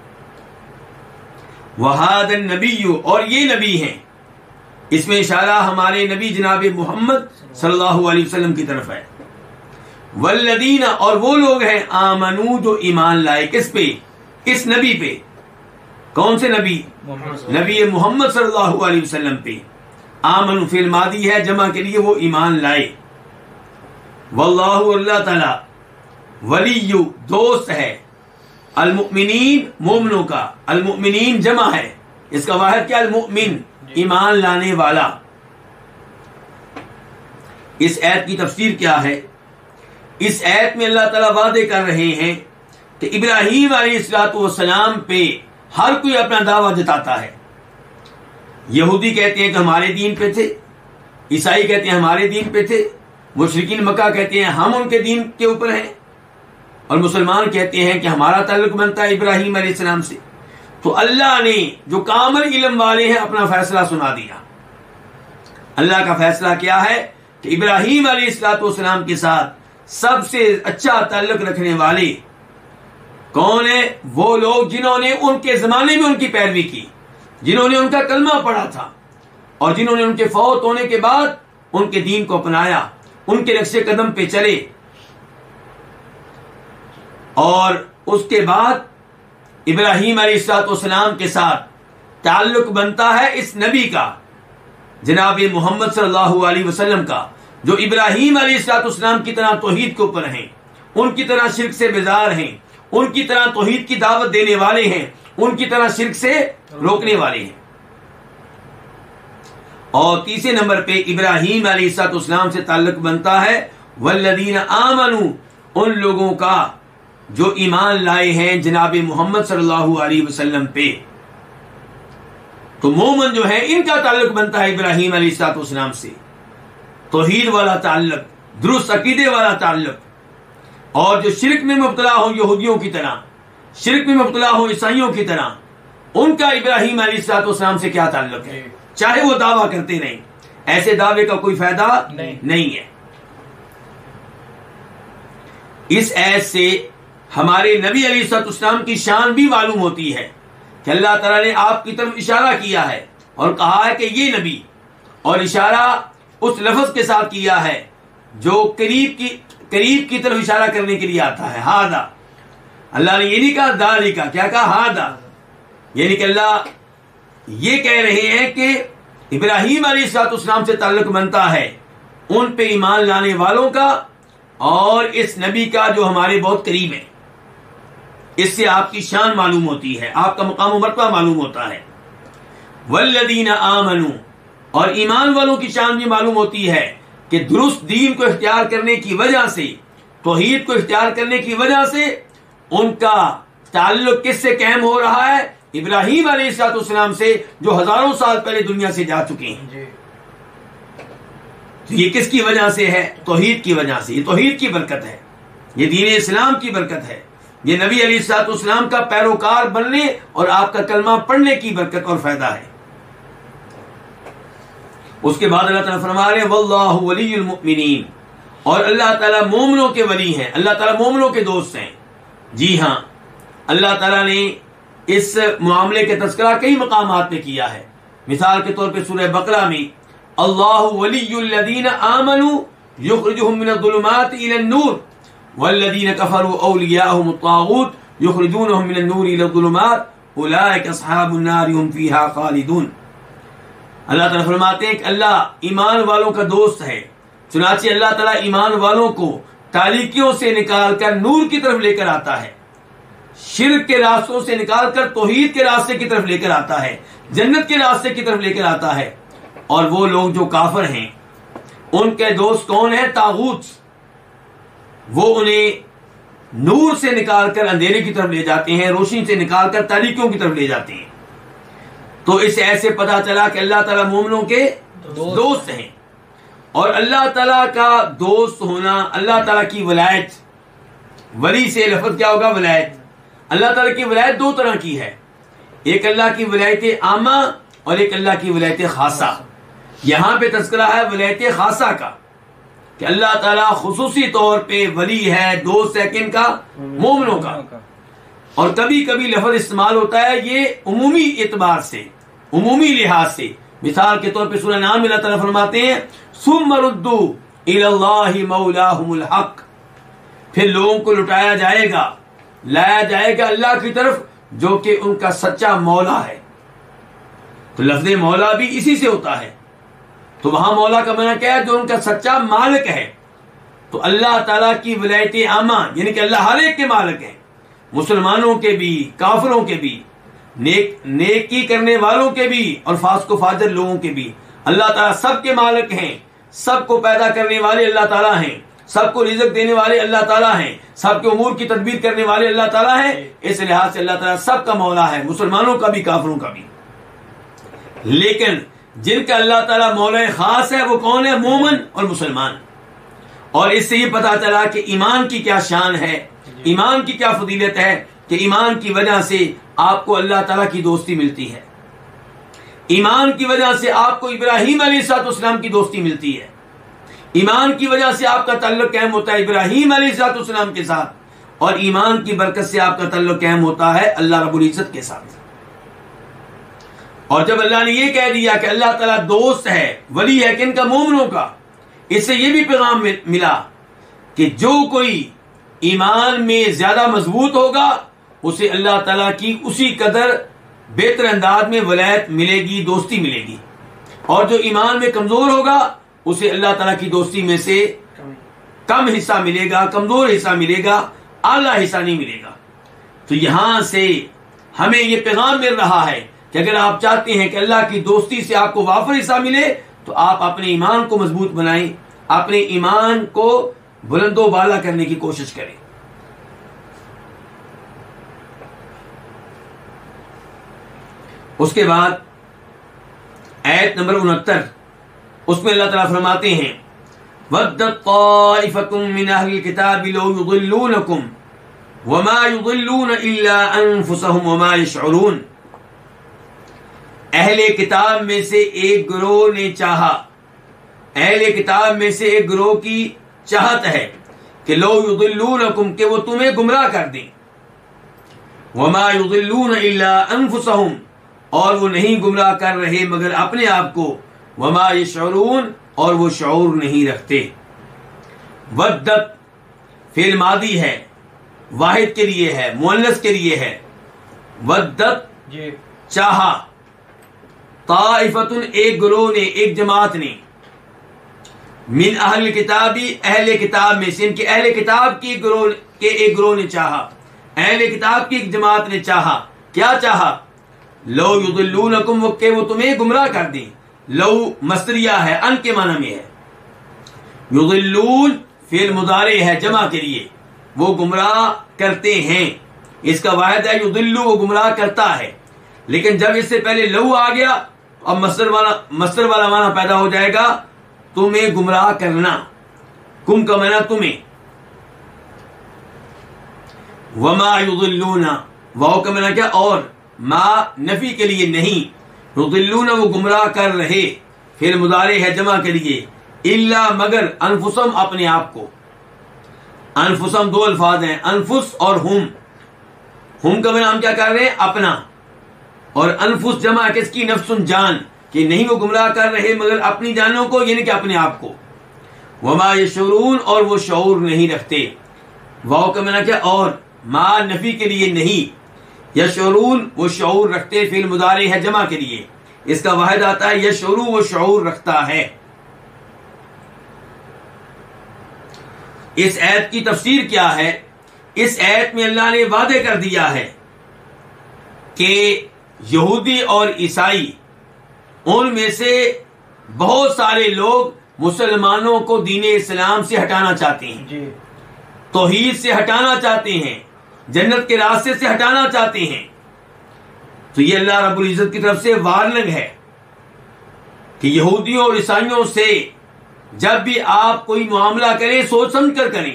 S2: وہذا النبی، اور یہ نبی ہیں، اس میں اشارہ ہمارے نبی جناب محمد صلی اللہ علیہ وسلم کی طرف ہے۔ والذین، اور وہ لوگ ہیں، آمنو، جو ایمان لائے، کس پہ؟ اس نبی پہ۔ کون سے نبی؟ نبی محمد صلی اللہ علیہ وسلم پہ۔ آمن فی الماضی ہے، جمع کے لیے، وہ ایمان لائے۔ واللہ، اللہ تعالی، ولی، دوست ہے، المؤمنین، مومنوں کا، المؤمنین جمع ہے، اس کا واحد کیا؟ المؤمن، ایمان لانے والا۔ اس آیت کی تفسیر کیا ہے؟ اس آیت میں اللہ تعالیٰ وعدے کر رہے ہیں کہ ابراہیم علیہ الصلوۃ والسلام پہ ہر کوئی اپنا دعویٰ جتاتا ہے۔ یہودی کہتے ہیں کہ ہمارے دین پہ تھے، عیسائی کہتے ہیں ہمارے دین پہ تھے، مشرکین مکہ کہتے ہیں ہم ان کے دین کے اوپر ہیں، اور مسلمان کہتے ہیں کہ ہمارا تعلق بنتا ہے ابراہیم علیہ السلام سے۔ تو اللہ نے جو کامل علم والے ہیں اپنا فیصلہ سنا دیا۔ اللہ کا فیصلہ کیا ہے کہ ابراہیم علیہ الصلوۃ والسلام کے ساتھ سب سے اچھا تعلق رکھنے والے کون ہیں؟ وہ لوگ جنہوں نے ان کے زمانے میں ان کی پیروی کی، جنہوں نے ان کا کلمہ پڑھا تھا، اور جنہوں نے ان کے فوت ہونے کے بعد ان کے دین کو اپنایا، ان کے نقش قدم پہ چلے۔ اور اس کے بعد ابراہیم علیہ الصلوۃ والسلام کے ساتھ تعلق بنتا ہے اس نبی کا، جناب محمد صلی اللہ علیہ وسلم کا، جو ابراہیم علیہ الصلوۃ والسلام کی طرح توحید کے اوپر ہیں، ان کی طرح شرک سے بیزار ہیں، ان کی طرح توحید کی دعوت دینے والے ہیں، ان کی طرح شرک سے روکنے والے ہیں۔ اور تیسرے نمبر پہ ابراہیم علیہ الصلوۃ والسلام سے تعلق بنتا ہے والذین آمنوا، ان لوگوں کا جو ایمان لائے ہیں جناب محمد صلی اللہ علیہ وسلم پہ۔ تو مومن جو ہے ان کا تعلق بنتا ہے ابراہیم علیہ الصلوۃ والسلام سے، توحید والا تعلق، درست عقیدے والا تعلق۔ اور جو شرک میں مبتلا ہوں یہودیوں کی طرح، شرک میں مبتلا ہوں عیسائیوں کی طرح، ان کا ابراہیم علیہ الصلوۃ والسلام سے کیا تعلق ہے، چاہے وہ دعویٰ کرتے نہیں، ایسے دعوے کا کوئی فائدہ نہیں ہے۔ اس ایت سے ہمارے نبی علیہ الصلوۃ والسلام کی شان بھی معلوم ہوتی ہے کہ اللہ تعالیٰ نے آپ کی طرف اشارہ کیا ہے اور کہا ہے کہ یہ نبی، اور اشارہ اس لفظ کے ساتھ کیا ہے جو قریب کی قریب کی طرف اشارہ کرنے کے لیے آتا ہے، ہادا۔ اللہ نے یہ نہیں کہا دالی کا، کیا کہا ہادا، یعنی کہ اللہ یہ کہہ رہے ہیں کہ ابراہیم علیہ الصلوۃ والسلام سے تعلق بنتا ہے ان پہ ایمان لانے والوں کا اور اس نبی کا جو ہمارے بہت قریب ہے۔ اس سے آپ کی شان معلوم ہوتی ہے، آپ کا مقام و مرتبہ معلوم ہوتا ہے۔ والذین آمنوا، اور ایمان والوں کی شان بھی معلوم ہوتی ہے کہ درست دین کو اختیار کرنے کی وجہ سے، توحید کو اختیار کرنے کی وجہ سے ان کا تعلق کس سے قائم ہو رہا ہے؟ ابراہیم علیہ الصلوۃ والسلام سے، جو ہزاروں سال پہلے دنیا سے جا چکے ہیں۔ تو یہ کس کی وجہ سے ہے؟ توحید کی وجہ سے۔ یہ توحید کی برکت ہے، یہ دین اسلام کی برکت ہے، یہ نبی علیہ الصلوۃ والسلام کا پیروکار بننے اور آپ کا کلمہ پڑھنے کی برکت اور فائدہ ہے۔ اس کے بعد اللہ تعالیٰ فرما رہے ہیں واللہ ولی المؤمنین، اور اللہ تعالیٰ مومنوں کے ولی ہیں، اللہ تعالیٰ مومنوں کے دوست ہیں۔ جی ہاں، اللہ تعالیٰ نے اس معاملے کے تذکرہ کئی مقامات پہ کیا ہے۔ مثال کے طور پہ سورہ بقرہ میں اللہ ولی الذین آمنوا یخرجہم من الظلمات الی النور والذین کفروا اولیاءہم الطاغوت یخرجونہم من النور الی الظلمات اولئک اصحاب النار هم فیہا خالدون۔ اللہ تعالیٰ فرماتے ہیں کہ اللہ ایمان والوں کا دوست ہے، چنانچہ اللہ تعالیٰ ایمان والوں کو تاریکیوں سے نکال کر نور کی طرف لے کر آتا ہے، شرک کے راستوں سے نکال کر توحید کے راستے کی طرف لے کر آتا ہے، جنت کے راستے کی طرف لے کر آتا ہے۔ اور وہ لوگ جو کافر ہیں ان کے دوست کون ہیں؟ طاغوت، وہ انہیں نور سے نکال کر اندھیرے کی طرف لے جاتے ہیں، روشنی سے نکال کر تاریکیوں کی طرف لے جاتے ہیں۔ تو اس سے ایسے پتا چلا کہ اللہ تعالیٰ مومنوں کے دوست ہیں، اور اللہ تعالیٰ کا دوست ہونا، اللہ تعالیٰ کی ولایت، ولی سے لفظ کیا ہوگا؟ ولایت۔ اللہ تعالیٰ کی ولایت دو طرح کی ہے، ایک اللہ کی ولایت عامہ اور ایک اللہ کی ولایت خاصہ۔ یہاں پہ تذکرہ ہے ولایت خاصہ کا، کہ اللہ تعالیٰ خصوصی طور پہ ولی ہے، دوست ہے کن کا؟ مومنوں کا۔ اور کبھی کبھی لفظ استعمال ہوتا ہے یہ عمومی اعتبار سے، عمومی لحاظ سے۔ مثال کے طور پہ سورہ نام میں اللہ تعالیٰ فرماتے ہیں ثم ردوا الی اللہ مولاہم الحق، پھر لوگوں کو لٹایا جائے گا، لایا جائے گا اللہ کی طرف جو کہ ان کا سچا مولا ہے۔ تو لفظ مولا بھی اسی سے ہوتا ہے، تو وہاں مولا کا معنی کیا ہے؟ جو ان کا سچا مالک ہے۔ تو اللہ تعالیٰ کی ولایت عامہ یعنی کہ اللہ ہر ایک کے مالک ہیں، مسلمانوں کے بھی، کافروں کے بھی، نیک نیکی کرنے والوں کے بھی اور فاسق و فاجر لوگوں کے بھی۔ اللہ تعالیٰ سب کے مالک ہیں، سب کو پیدا کرنے والے اللہ تعالیٰ ہیں، سب کو رزق دینے والے اللہ تعالیٰ ہیں، سب کے امور کی تدبیر کرنے والے اللہ تعالیٰ ہیں۔ اس لحاظ سے اللہ تعالیٰ سب کا مولا ہے، مسلمانوں کا بھی، کافروں کا بھی۔ لیکن جن کا اللہ تعالیٰ مولا خاص ہے وہ کون ہے؟ مومن اور مسلمان۔ اور اس سے یہ پتا چلا کہ ایمان کی کیا شان ہے، ایمان کی کیا فضیلت ہے، کہ ایمان کی وجہ سے آپ کو اللہ تعالیٰ کی دوستی ملتی ہے، ایمان کی وجہ سے آپ کو ابراہیم علیہ الصلوۃ والسلام کی دوستی ملتی ہے، ایمان کی وجہ سے آپ کا تعلق قائم ہوتا ہے ابراہیم علیہ الصلوۃ والسلام کے ساتھ، اور ایمان کی برکت سے آپ کا تعلق قائم ہوتا ہے اللہ رب العزت کے ساتھ۔ اور جب اللہ نے یہ کہہ دیا کہ اللہ تعالیٰ دوست ہے، ولی ہے کن کا؟ مومنوں کا، اس سے یہ بھی پیغام ملا کہ جو کوئی ایمان میں زیادہ مضبوط ہوگا اسے اللہ تعالیٰ کی اسی قدر بہتر انداز میں ولایت ملے گی، دوستی ملے گی، اور جو ایمان میں کمزور ہوگا اسے اللہ تعالیٰ کی دوستی میں سے کم حصہ ملے گا، کمزور حصہ ملے گا، اعلیٰ حصہ نہیں ملے گا۔ تو یہاں سے ہمیں یہ پیغام مل رہا ہے کہ اگر آپ چاہتے ہیں کہ اللہ کی دوستی سے آپ کو وافر حصہ ملے تو آپ اپنے ایمان کو مضبوط بنائیں، اپنے ایمان کو بلند و بالا کرنے کی کوشش کریں۔ اس کے بعد آیت نمبر انہتر، اس میں اللہ تعالیٰ فرماتے ہیں وَدَّتْ طَائِفَةٌ مِّنْ أَهْلِ الْكِتَابِ لَوْ يُضِلُّونَكُمْ وَمَا يُضِلُّونَ إِلَّا أَنفُسَهُمْ وَمَا يَشْعُرُونَ۔ اہل کتاب میں سے ایک گروہ نے چاہا، اہل کتاب میں سے ایک گروہ کی چاہت ہے کہ لو یضلونکم، کہ وہ تمہیں گمراہ کر دیں، وما یضلون الا انفسهم، اور وہ نہیں گمراہ کر رہے مگر اپنے آپ کو، وما یشعرون، اور وہ شعور نہیں رکھتے۔ ودت فعل ماضی ہے، واحد کے لیے ہے، مؤنث کے لیے ہے۔ ودت
S3: جی
S2: چاہا، طائفۃ ایک گروہ نے، ایک جماعت نے، من اہل کتابی اہل کتاب میں سے، ان کے اہل کتاب کی گروہ کے ایک گروہ نے چاہا، اہل کتاب کی ایک جماعت نے چاہا، کیا چاہا؟ لو یضلونکم، کہ وہ تمہیں گمراہ کر دیں۔ لو مصدریہ ہے، ان کے معنی میں ہے، یضلون فعل مضارع ہے جمع کے لیے، وہ گمراہ کرتے ہیں، اس کا واحد ہے یضلو، وہ گمراہ کرتا ہے، لیکن جب اس سے پہلے لو آ گیا اب مصدر والا مصدر والا معنی پیدا ہو جائے گا، تمہیں گمراہ کرنا، کم کا معنی تمہیں، وما یضلون، واو کا معنی کیا؟ اور، ما نفی کے لیے نہیں، یضلون وہ گمراہ کر رہے، پھر مضارع ہے جمع کے لیے، الا مگر، انفسم اپنے آپ کو، انفسم دو الفاظ ہیں، انفس اور ہم، ہم کا معنی ہم کیا کر رہے ہیں؟ اپنا، اور انفس جمع کس کی؟ نفس جان، کہ نہیں وہ گمراہ کر رہے مگر اپنی جانوں کو، یعنی کہ اپنے آپ کو، وما یشعرون، اور وہ شعور نہیں رکھتے۔ واو کا معنی کیا؟ اور، ما نفی کے لیے نہیں، یشعرون وہ شعور رکھتے، فعل مضارع ہے جمع کے لیے، اس کا واحد آتا ہے یشعرو، وہ شعور رکھتا ہے۔ اس آیت کی تفسیر کیا ہے؟ اس آیت میں اللہ نے وعدے کر دیا ہے کہ یہودی اور عیسائی، ان میں سے بہت سارے لوگ مسلمانوں کو دین اسلام سے ہٹانا چاہتے ہیں،
S3: جی
S2: توحید سے ہٹانا چاہتے ہیں، جنت کے راستے سے ہٹانا چاہتے ہیں۔ تو یہ اللہ رب العزت کی طرف سے وارننگ ہے کہ یہودیوں اور عیسائیوں سے جب بھی آپ کوئی معاملہ کریں سوچ سمجھ کر کریں۔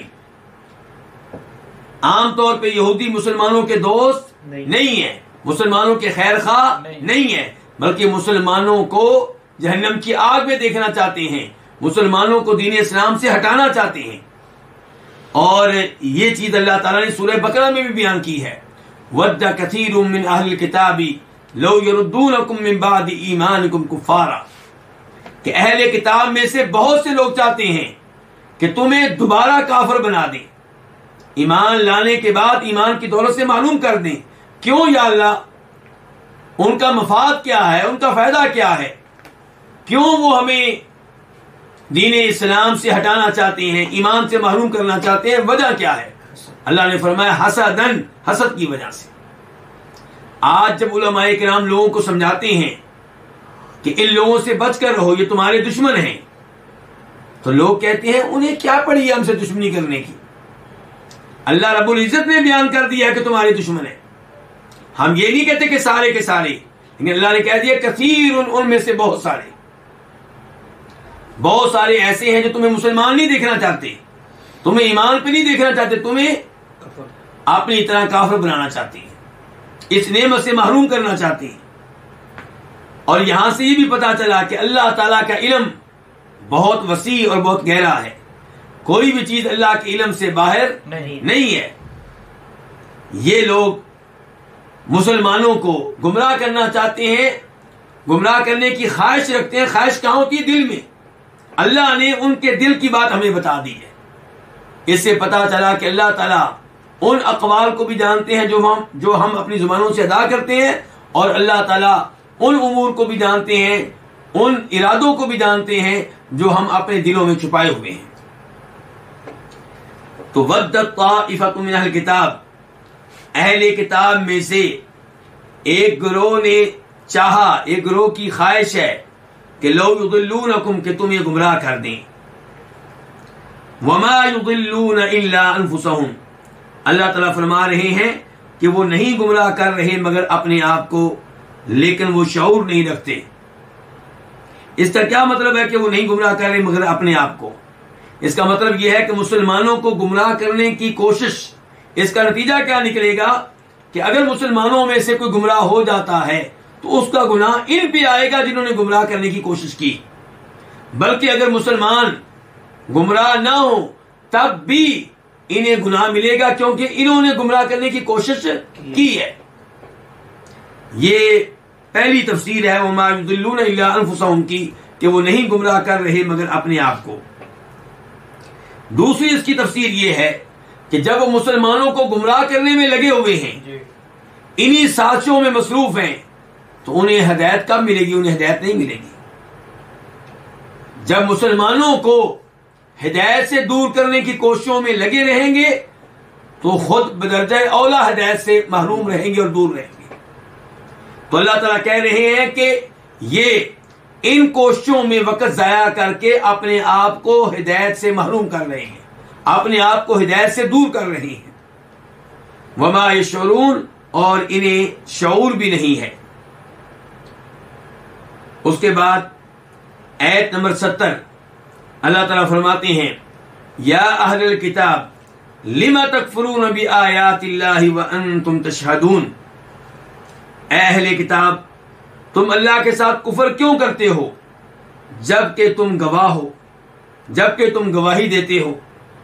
S2: عام طور پہ یہودی مسلمانوں کے دوست
S3: نہیں,
S2: نہیں ہیں، مسلمانوں کے خیر خواہ
S3: نہیں,
S2: نہیں ہیں، بلکہ مسلمانوں کو جہنم کی آگ میں دیکھنا چاہتے ہیں، مسلمانوں کو دین اسلام سے ہٹانا چاہتے ہیں۔ اور یہ چیز اللہ تعالیٰ نے سورہ بقرہ میں بھی بیان کی ہے، وَدَّ كَثِيرٌ مِّنْ أَهْلِ الْكِتَابِ لَوْ يَرُدُّونَكُم مِّن بَعْدِ إِيمَانِكُمْ كُفَّارًا، کہ اہل کتاب میں سے بہت سے لوگ چاہتے ہیں کہ تمہیں دوبارہ کافر بنا دیں، ایمان لانے کے بعد ایمان کی دولت سے معلوم کر دیں۔ کیوں یا اللہ؟ ان کا مفاد کیا ہے؟ ان کا فائدہ کیا ہے؟ کیوں وہ ہمیں دین اسلام سے ہٹانا چاہتے ہیں، ایمان سے محروم کرنا چاہتے ہیں؟ وجہ کیا ہے؟ اللہ نے فرمایا حسدن، حسد کی وجہ سے۔ آج جب علماء کرام لوگوں کو سمجھاتے ہیں کہ ان لوگوں سے بچ کر رہو، یہ تمہارے دشمن ہیں، تو لوگ کہتے ہیں انہیں کیا پڑی ہے ہم سے دشمنی کرنے کی؟ اللہ رب العزت نے بیان کر دیا ہے کہ تمہارے دشمن ہیں۔ ہم یہ نہیں کہتے کہ سارے کے سارے، لیکن اللہ نے کہہ دیا کثیر، ان میں سے بہت سارے، بہت سارے ایسے ہیں جو تمہیں مسلمان نہیں دیکھنا چاہتے، تمہیں ایمان پہ نہیں دیکھنا چاہتے، تمہیں اپنی طرح کافر بنانا چاہتے ہیں، اس نعمت سے محروم کرنا چاہتے ہیں۔ اور یہاں سے یہ بھی پتا چلا کہ اللہ تعالیٰ کا علم بہت وسیع اور بہت گہرا ہے، کوئی بھی چیز اللہ کے علم سے باہر
S3: نہیں
S2: نہیں ہے۔ یہ لوگ مسلمانوں کو گمراہ کرنا چاہتے ہیں، گمراہ کرنے کی خواہش رکھتے ہیں۔ خواہش کہاں ہوتی ہے؟ دل میں۔ اللہ نے ان کے دل کی بات ہمیں بتا دی ہے اس سے پتہ چلا کہ اللہ تعالیٰ ان اقوال کو بھی جانتے ہیں جو ہم جو ہم اپنی زبانوں سے ادا کرتے ہیں، اور اللہ تعالیٰ ان امور کو بھی جانتے ہیں، ان ارادوں کو بھی جانتے ہیں جو ہم اپنے دلوں میں چھپائے ہوئے ہیں۔ تو ودت طائفۃ من اہل کتاب، اہل کتاب میں سے ایک گروہ نے چاہا، ایک گروہ کی خواہش ہے کہ لو یضلونکم، کہ تمہیں گمراہ کر دیں۔ وما یضلون الا انفسهم، اللہ تعالیٰ فرما رہے ہیں کہ وہ نہیں گمراہ کر رہے مگر اپنے آپ کو، لیکن وہ شعور نہیں رکھتے۔ اس کا کیا مطلب ہے کہ وہ نہیں گمراہ کر رہے مگر اپنے آپ کو؟ اس کا مطلب یہ ہے کہ مسلمانوں کو گمراہ کرنے کی کوشش، اس کا نتیجہ کیا نکلے گا کہ اگر مسلمانوں میں سے کوئی گمراہ ہو جاتا ہے تو اس کا گناہ ان پہ آئے گا جنہوں نے گمراہ کرنے کی کوشش کی، بلکہ اگر مسلمان گمراہ نہ ہو تب بھی انہیں گناہ ملے گا، کیونکہ انہوں نے گمراہ کرنے کی کوشش کی ہے۔ یہ پہلی تفسیر ہے وما یضلون الا انفسهم کی، کہ وہ نہیں گمراہ کر رہے مگر اپنے آپ کو۔ دوسری اس کی تفسیر یہ ہے کہ جب وہ مسلمانوں کو گمراہ کرنے میں لگے ہوئے ہیں، انہی سازشوں میں مصروف ہیں، تو انہیں ہدایت کب ملے گی؟ انہیں ہدایت نہیں ملے گی۔ جب مسلمانوں کو ہدایت سے دور کرنے کی کوششوں میں لگے رہیں گے تو خود بدرجہ اولا ہدایت سے محروم رہیں گے اور دور رہیں گے۔ تو اللہ تعالیٰ کہہ رہے ہیں کہ یہ ان کوششوں میں وقت ضائع کر کے اپنے آپ کو ہدایت سے محروم کر رہے ہیں، اپنے آپ کو ہدایت سے دور کر رہے ہیں۔ وما یشعرون، اور انہیں شعور بھی نہیں ہے۔ اس کے بعد آیت نمبر ستر اللہ تعالیٰ فرماتے ہیں یا اہل الکتاب لم تکفرون بآیات اللہ وانتم تشہدون، اے اہل کتاب تم اللہ کے ساتھ کفر کیوں کرتے ہو جبکہ تم گواہ ہو، جبکہ تم گواہی دیتے ہو۔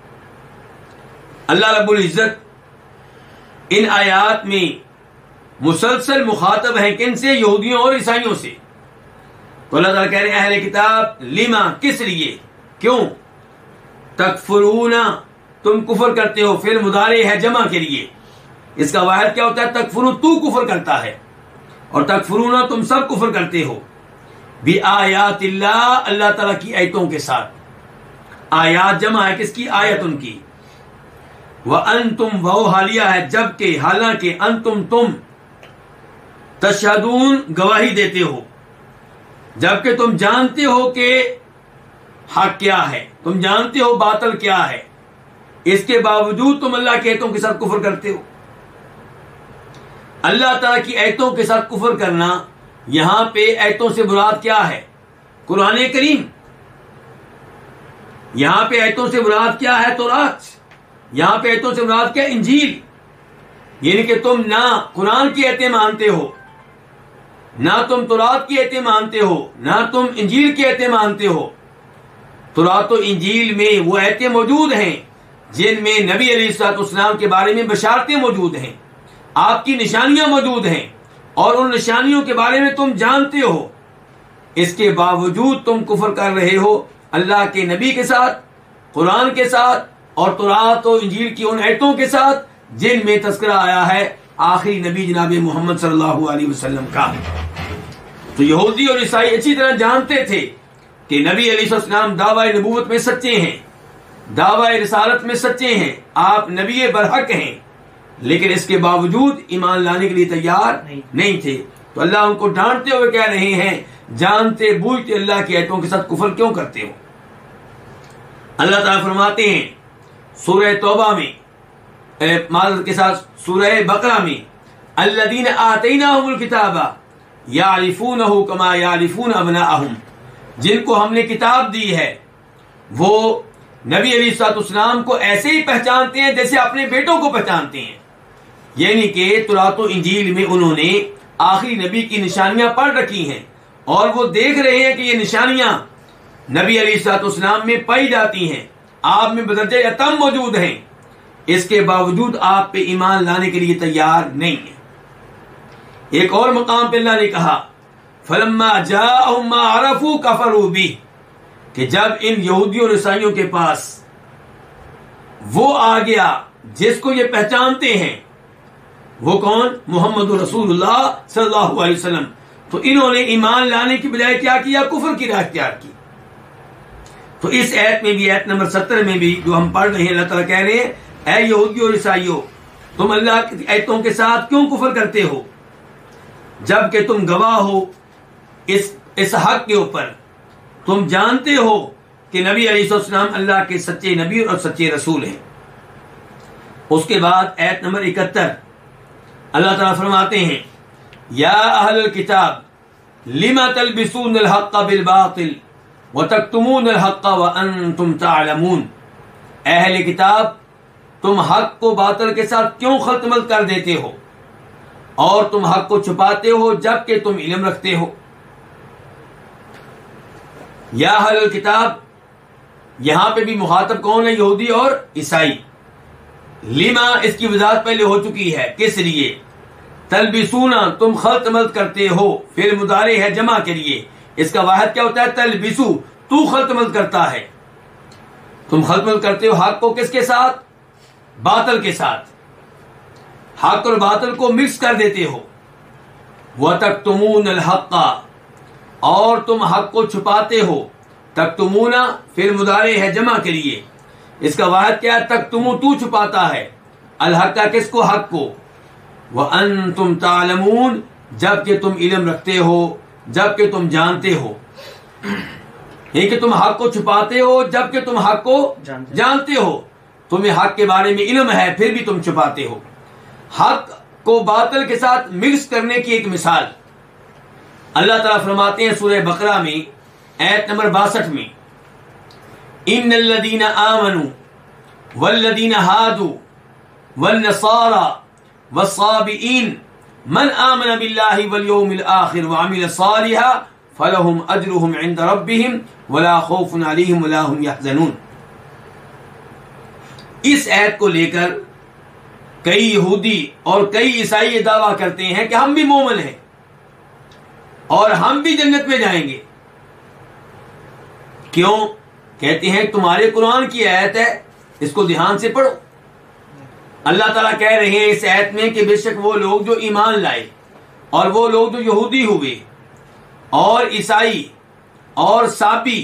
S2: اللہ رب العزت ان آیات میں مسلسل مخاطب ہیں کن سے؟ یہودیوں اور عیسائیوں سے۔ تو اللہ تعالیٰ کہہ رہے ہیں اہل کتاب لما، کس لیے، کیوں؟ تکفرون، تم کفر کرتے ہو، فعل مضارع ہے جمع کے لیے، اس کا واحد کیا ہوتا ہے؟ تکفرون، تو کفر کرتا ہے، اور تکفرون تم سب کفر کرتے ہو، بآیات اللہ، اللہ تعالیٰ کی آیتوں کے ساتھ۔ آیات جمع ہے کس کی؟ آیت ان کی۔ وانتم، وہ حالیہ ہے جبکہ، حالانکہ، انتم تم، تشہدون گواہی دیتے ہو، جبکہ تم جانتے ہو کہ حق کیا ہے، تم جانتے ہو باطل کیا ہے، اس کے باوجود تم اللہ کی آیتوں کے ساتھ کفر کرتے ہو۔ اللہ تعالیٰ کی آیتوں کے ساتھ کفر کرنا، یہاں پہ آیتوں سے مراد کیا ہے؟ قرآن کریم۔ یہاں پہ آیتوں سے مراد کیا ہے؟ تورات۔ یہاں پہ آیتوں سے مراد کیا؟ انجیل۔ یعنی کہ تم نہ قرآن کی آیتیں مانتے ہو، نہ تم تورات کی آیتیں مانتے ہو، نہ تم انجیل کی آیتیں مانتے ہو۔ تورات و انجیل میں وہ آیتیں موجود ہیں جن میں نبی علیہ الصلوۃ والسلام کے بارے میں بشارتیں موجود ہیں، آپ کی نشانیاں موجود ہیں، اور ان نشانیوں کے بارے میں تم جانتے ہو، اس کے باوجود تم کفر کر رہے ہو اللہ کے نبی کے ساتھ، قرآن کے ساتھ، اور تورات و انجیل کی ان آیتوں کے ساتھ جن میں تذکرہ آیا ہے آخری نبی جناب محمد صلی اللہ علیہ وسلم کا۔ تو یہودی اور عیسائی اچھی طرح جانتے تھے کہ نبی علیہ السلام دعوی نبوت میں سچے ہیں، دعوی رسالت میں سچے ہیں، آپ نبی برحق ہیں، لیکن اس کے باوجود ایمان لانے کے لیے تیار نہیں تھے۔ تو اللہ ان کو ڈانٹتے ہوئے کہہ رہے ہیں جانتے بوجھتے اللہ کی آیتوں کے ساتھ کفر کیوں کرتے ہو۔ اللہ تعالیٰ فرماتے ہیں سورہ توبہ میں، معذرت کے ساتھ سورہ بقرہ میں، الذین آتیناہم الکتاب یعرفونہ کما یعرفون ابناءہم، جن کو ہم نے کتاب دی ہے وہ نبی علیہ الصلوۃ والسلام کو ایسے ہی پہچانتے ہیں جیسے اپنے بیٹوں کو پہچانتے ہیں۔ یعنی کہ تورات و انجیل میں انہوں نے آخری نبی کی نشانیاں پڑھ رکھی ہیں، اور وہ دیکھ رہے ہیں کہ یہ نشانیاں نبی علیہ الصلوۃ والسلام میں پائی جاتی ہیں، آپ میں بدرجہ اتم موجود ہیں، اس کے باوجود آپ پہ ایمان لانے کے لیے تیار نہیں ہیں۔ ایک اور مقام پہ اللہ نے کہا فلما جاءہم ما عرفوا کفروا بہ، کہ جب ان یہودیوں اور عیسائیوں کے پاس وہ آ گیا جس کو یہ پہچانتے ہیں. وہ کون؟ محمد رسول اللہ صلی اللہ علیہ وسلم. تو انہوں نے ایمان لانے کی بجائے کیا کیا؟ کفر کی راہ اختیار کی. تو اس آیت میں بھی، آیت نمبر ستر میں بھی جو ہم پڑھ رہے ہیں، اللہ تعالیٰ کہہ رہے ہیں اے یہودیوں اور عیسائیوں، تم اللہ کی آیتوں کے ساتھ کیوں کفر کرتے ہو جب کہ تم گواہ ہو اس اس حق کے اوپر. تم جانتے ہو کہ نبی علیہ السلام اللہ کے سچے نبی اور سچے رسول ہیں. اس کے بعد آیت نمبر اکہتر اللہ تعالیٰ فرماتے ہیں یا اہل الکتاب لما تلبسون الحق بالباطل وتکتمون الحق وانتم تعلمون. اہل کتاب، تم حق کو باطل کے ساتھ کیوں خلط ملط کر دیتے ہو اور تم حق کو چھپاتے ہو جبکہ تم علم رکھتے ہو. یا اہل الکتاب، یہاں پہ بھی مخاطب کون ہے؟ یہودی اور عیسائی. لما، اس کی وضاحت پہلے ہو چکی ہے، کس لیے؟ تلبسونا، تم خلط ملط کرتے ہو، فعل مضارع ہے جمع کے لیے. اس کا واحد کیا ہوتا ہے؟ تلبسو، تو خلط ملط کرتا ہے. تم خلط ملط کرتے ہو حق کو کس کے ساتھ؟ باطل کے ساتھ. حق اور باطل کو مکس کر دیتے ہو. وَتَكْتُمُونَ الْحَقَّ، اور تم حق کو چھپاتے ہو. تکتمون فعل مضارع ہے جمع کے لیے. اس کا واحد کیا ہے؟ تکتمو، تو چھپاتا ہے. الحق کس کو؟ حق کو. وَأَنْتُمْ تَعْلَمُونَ، جب کہ تم علم رکھتے ہو، جب کہ تم جانتے ہو. یہ کہ تم حق کو چھپاتے ہو جب کہ تم حق کو جانتے ہو. تمہیں حق کے بارے میں علم ہے پھر بھی تم چھپاتے ہو. حق کو باطل کے ساتھ مکس کرنے کی ایک مثال اللہ تعالیٰ فرماتے ہیں سورہ بقرہ میں آیت نمبر باسٹھ میں ان الذین آمنوا والذین ہادوا والنصارى والصابئین من آمن باللہ والیوم الآخر وعمل صالحا فلہم اجرہم عند ربہم ولا خوف علیہم ولا هم یحزنون. اس آیت کو لے کر کئی یہودی اور کئی عیسائی یہ دعویٰ کرتے ہیں کہ ہم بھی مومن ہیں اور ہم بھی جنت میں جائیں گے. کیوں؟ کہتے ہیں تمہارے قرآن کی آیت ہے، اس کو دھیان سے پڑھو. اللہ تعالیٰ کہہ رہے ہیں اس آیت میں کہ بے شک وہ لوگ جو ایمان لائے اور وہ لوگ جو یہودی ہوئے اور عیسائی اور سابی،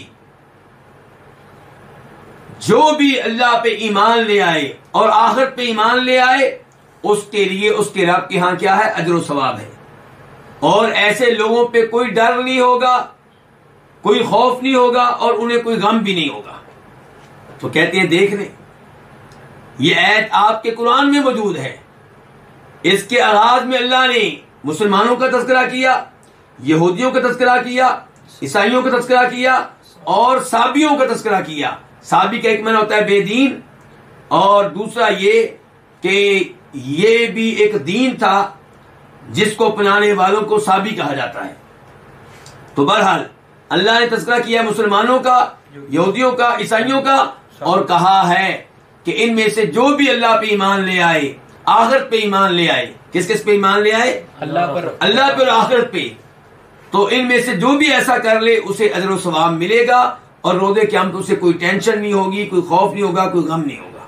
S2: جو بھی اللہ پہ ایمان لے آئے اور آخرت پہ ایمان لے آئے، اس کے لیے اس کے رب کے ہاں کیا ہے؟ اجر و ثواب ہے. اور ایسے لوگوں پہ کوئی ڈر نہیں ہوگا، کوئی خوف نہیں ہوگا اور انہیں کوئی غم بھی نہیں ہوگا. تو کہتے ہیں دیکھ لیں، یہ آیت آپ کے قرآن میں موجود ہے. اس کے آغاز میں اللہ نے مسلمانوں کا تذکرہ کیا، یہودیوں کا تذکرہ کیا، عیسائیوں کا تذکرہ کیا اور سابیوں کا تذکرہ کیا. سابی کا ایک معنی ہوتا ہے بے دین، اور دوسرا یہ کہ یہ بھی ایک دین تھا جس کو اپنانے والوں کو سابی کہا جاتا ہے. تو بہرحال اللہ نے تذکرہ کیا مسلمانوں کا، یہودیوں کا، عیسائیوں کا، اور کہا ہے کہ ان میں سے جو بھی اللہ پہ ایمان لے آئے، آخرت پہ ایمان لے آئے. کس کس پہ ایمان لے آئے؟ اللہ پر، اللہ پہ اور آخرت پہ. تو ان میں سے جو بھی ایسا کر لے اسے اجر و ثواب ملے گا اور روز قیامت اسے کوئی ٹینشن نہیں ہوگی، کوئی خوف نہیں ہوگا، کوئی غم نہیں ہوگا.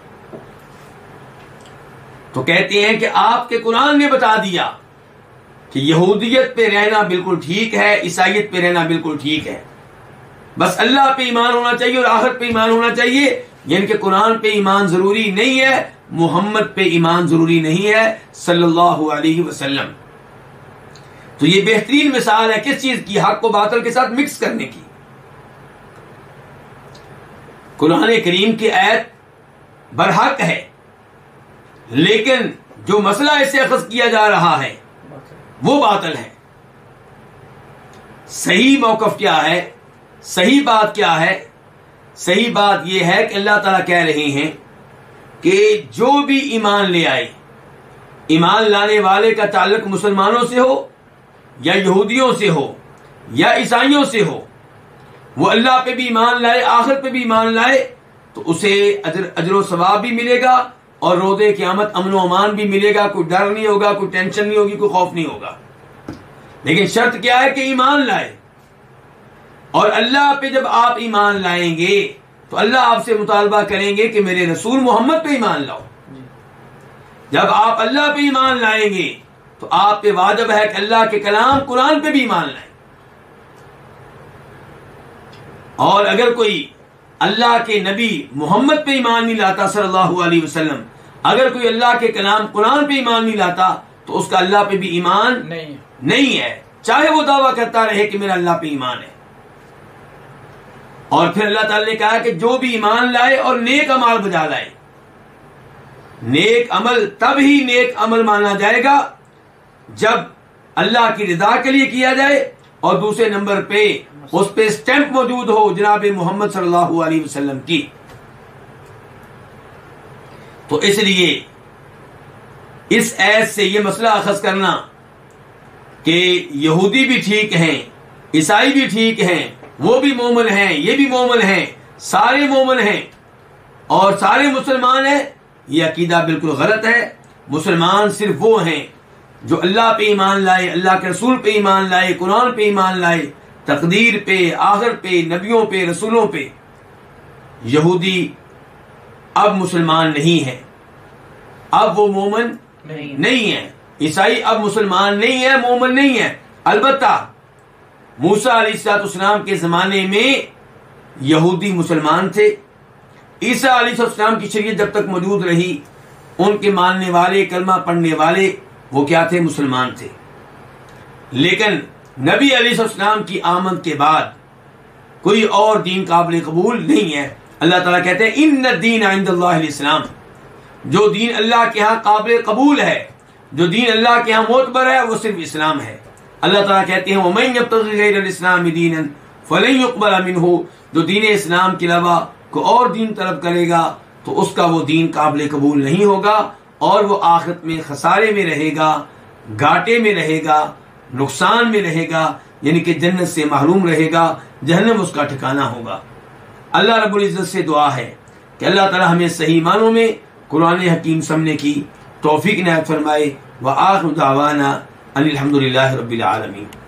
S2: تو کہتے ہیں کہ آپ کے قرآن نے بتا دیا کہ یہودیت پہ رہنا بالکل ٹھیک ہے، عیسائیت پہ رہنا بالکل ٹھیک ہے، بس اللہ پہ ایمان ہونا چاہیے اور آخرت پہ ایمان ہونا چاہیے. یعنی کہ قرآن پہ ایمان ضروری نہیں ہے، محمد پہ ایمان ضروری نہیں ہے صلی اللہ علیہ وسلم. تو یہ بہترین مثال ہے کس چیز کی؟ حق کو باطل کے ساتھ مکس کرنے کی. قرآن کریم کی آیت برحق ہے، لیکن جو مسئلہ اس سے اخذ کیا جا رہا ہے وہ باطل ہے. صحیح موقف کیا ہے؟ صحیح بات کیا ہے؟ صحیح بات یہ ہے کہ اللہ تعالیٰ کہہ رہے ہیں کہ جو بھی ایمان لے آئے، ایمان لانے والے کا تعلق مسلمانوں سے ہو یا یہودیوں سے ہو یا عیسائیوں سے ہو، وہ اللہ پہ بھی ایمان لائے، آخرت پہ بھی ایمان لائے، تو اسے اجر اجر و ثواب بھی ملے گا اور روز قیامت امن و امان بھی ملے گا. کوئی ڈر نہیں ہوگا، کوئی ٹینشن نہیں ہوگی، کوئی خوف نہیں ہوگا. لیکن شرط کیا ہے؟ کہ ایمان لائے. اور اللہ پہ جب آپ ایمان لائیں گے تو اللہ آپ سے مطالبہ کریں گے کہ میرے رسول محمد پہ ایمان لاؤ. جب آپ اللہ پہ ایمان لائیں گے تو آپ پہ واجب ہے کہ اللہ کے کلام قرآن پہ بھی ایمان لائیں. اور اگر کوئی اللہ کے نبی محمد پہ ایمان نہیں لاتا صلی اللہ علیہ وسلم، اگر کوئی اللہ کے کلام قرآن پہ ایمان نہیں لاتا تو اس کا اللہ پہ بھی ایمان نہیں نہیں ہے، چاہے وہ دعویٰ کرتا رہے کہ میرا اللہ پہ ایمان ہے. اور پھر اللہ تعالی نے کہا کہ جو بھی ایمان لائے اور نیک اعمال بجا لائے. نیک عمل تب ہی نیک عمل مانا جائے گا جب اللہ کی رضا کے لیے کیا جائے اور دوسرے نمبر پہ اس پہ سٹیمپ موجود ہو جناب محمد صلی اللہ علیہ وسلم کی. تو اس لیے اس ایت سے یہ مسئلہ اخذ کرنا کہ یہودی بھی ٹھیک ہیں، عیسائی بھی ٹھیک ہیں، وہ بھی مومن ہیں، یہ بھی مومن ہیں، سارے مومن ہیں اور سارے مسلمان ہیں، یہ عقیدہ بالکل غلط ہے. مسلمان صرف وہ ہیں جو اللہ پہ ایمان لائے، اللہ کے رسول پہ ایمان لائے، قرآن پہ ایمان لائے، تقدیر پہ، آخر پہ، نبیوں پہ، رسولوں پہ. یہودی اب مسلمان نہیں ہے، اب وہ مومن نہیں ہے. عیسائی اب مسلمان نہیں ہے، مومن نہیں ہے. البتہ موسیٰ علیہ السلام کے زمانے میں یہودی مسلمان تھے. عیسیٰ علیہ السلام کی شریعت جب تک موجود رہی ان کے ماننے والے، کلمہ پڑھنے والے وہ کیا تھے؟ مسلمان تھے. لیکن نبی علیہ السلام کی آمد کے بعد کوئی اور دین قابل قبول نہیں ہے. اللہ تعالیٰ کہتے ہیں ان الدین عند اللہ الاسلام، جو دین اللہ کے ہاں قابل قبول ہے، جو دین اللہ کے ہاں معتبر ہے، وہ صرف اسلام ہے. اللہ تعالیٰ کہتے ہیں وَمَن يَبْتَغِ غَيْرَ الْإِسْلَامِ دِينًا فَلَن يُقْبَلَ مِنْهُ، جو دین اسلام کے علاوہ کوئی اور دین طلب کرے گا تو اس کا وہ دین قابل قبول نہیں ہوگا اور وہ آخرت میں خسارے میں رہے گا، گھاٹے میں رہے گا، نقصان میں رہے گا، یعنی کہ جنت سے محروم رہے گا، جہنم اس کا ٹھکانہ ہوگا. اللہ رب العزت سے دعا ہے کہ اللہ تعالی ہمیں صحیح معنوں میں قرآن حکیم سمجھنے کی توفیق عنایت فرمائے. وآخر دعوانا ان الحمد للہ رب العالمین.